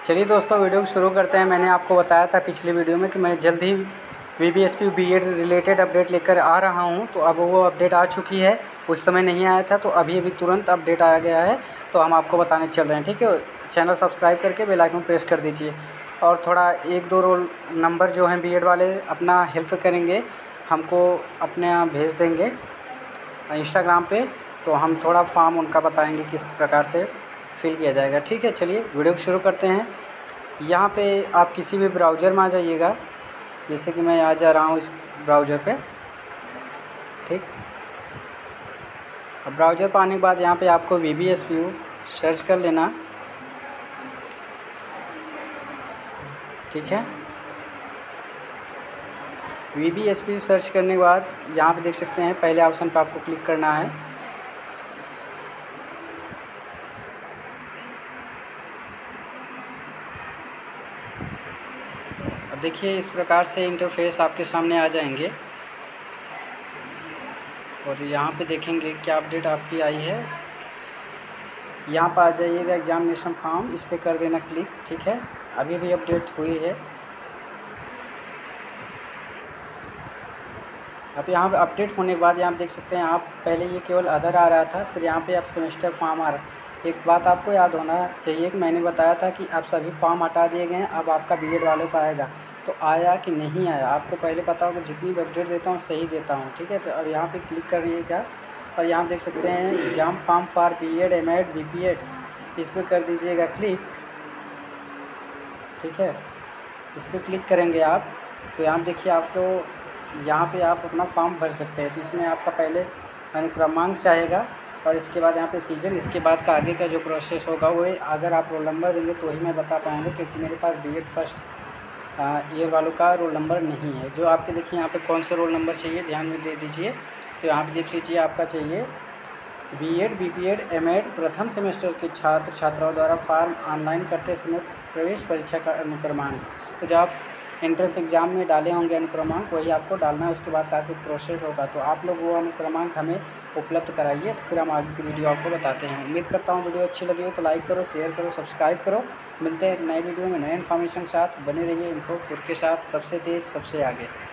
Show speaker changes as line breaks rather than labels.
चलिए दोस्तों, वीडियो को शुरू करते हैं। मैंने आपको बताया था पिछली वीडियो में कि मैं जल्द ही VBSP बीएड रिलेटेड अपडेट लेकर आ रहा हूं। तो अब वो अपडेट आ चुकी है। उस समय नहीं आया था, तो अभी तुरंत अपडेट आ गया है, तो हम आपको बताने चल रहे हैं। ठीक है, चैनल सब्सक्राइब करके बेल आइकन प्रेस कर दीजिए। और थोड़ा 1-2 रोल नंबर जो हैं बीएड वाले अपना हेल्प करेंगे, हमको अपने यहाँ भेज देंगे इंस्टाग्राम पे, तो हम थोड़ा फॉर्म उनका बताएंगे किस प्रकार से फिल किया जाएगा। ठीक है, चलिए वीडियो को शुरू करते हैं। यहाँ पे आप किसी भी ब्राउज़र में आ जाइएगा, जैसे कि मैं आ जा रहा हूँ इस ब्राउज़र पे। ठीक, अब ब्राउज़र पर आने के बाद यहाँ पे आपको VBSP सर्च कर लेना। ठीक है, VBSP सर्च करने के बाद यहाँ पे देख सकते हैं पहले ऑप्शन पर आपको क्लिक करना है। अब देखिए इस प्रकार से इंटरफेस आपके सामने आ जाएंगे और यहाँ पे देखेंगे क्या अपडेट आपकी आई है। यहाँ पर आ जाइएगा एग्जामिनेशन फॉर्म, इस पर कर देना क्लिक। ठीक है, अभी भी अपडेट हुई है। अब यहाँ पे अपडेट होने के बाद यहाँ देख सकते हैं आप, पहले ये केवल अदर आ रहा था, फिर यहाँ पे अब सेमेस्टर फॉर्म आ रहा है। एक बात आपको याद होना चाहिए कि मैंने बताया था कि अब सभी फॉर्म हटा दिए गए हैं, अब आपका बीएड वालों का आएगा। तो आया कि नहीं आया आपको पहले पता होगा। जितनी भी अपडेट देता हूँ सही देता हूँ। ठीक है, तो अब यहाँ पे क्लिक करिएगा और यहाँ देख सकते हैं exam form for BEd MAd BPEd, इस पर कर दीजिएगा क्लिक। ठीक है, इस पर क्लिक करेंगे आप, तो यहाँ देखिए आपको यहाँ पे आप अपना फॉर्म भर सकते हैं। तो इसमें आपका पहले अनुक्रमांक चाहेगा और इसके बाद यहाँ पे सीजन, इसके बाद का आगे का जो प्रोसेस होगा वो अगर आप रोल नंबर देंगे तो ही मैं बता पाऊँगा, क्योंकि मेरे पास बीएड फर्स्ट ईयर वालों का रोल नंबर नहीं है। जो आपके देखिए यहाँ पे कौन से रोल नंबर चाहिए ध्यान में दे दीजिए। तो यहाँ पे देख लीजिए आपका चाहिए BEd BPEd MAd प्रथम सेमेस्टर के छात्र छात्राओं द्वारा फॉर्म ऑनलाइन करते समय प्रवेश परीक्षा का अनुक्रमांक। तो जो आप एंट्रेंस एग्ज़ाम में डाले होंगे अनुक्रमांक, वही आपको डालना है। उसके बाद काफ़ी प्रोसेस होगा, तो आप लोग वो अनुक्रमांक हमें उपलब्ध कराइए, तो फिर हम आगे की वीडियो आपको बताते हैं। उम्मीद करता हूँ वीडियो अच्छी लगी हो तो लाइक करो, शेयर करो, सब्सक्राइब करो। मिलते हैं एक नए वीडियो में नए इन्फॉर्मेशन के साथ। बने रहिए इन्फो के साथ, सबसे तेज़ सबसे आगे।